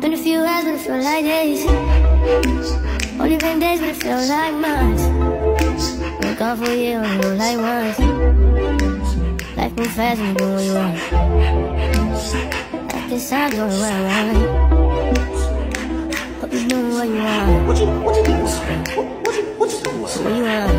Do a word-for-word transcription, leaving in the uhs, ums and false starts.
Been a few hours, but it feel like days. Only been days, but it feels like months. Been gone for a year, only know like once. Life moves fast when you do what you want. At this time, going where I want. Hope you doing what you want. What you, what you doing? What, what you, what you doing? What you want?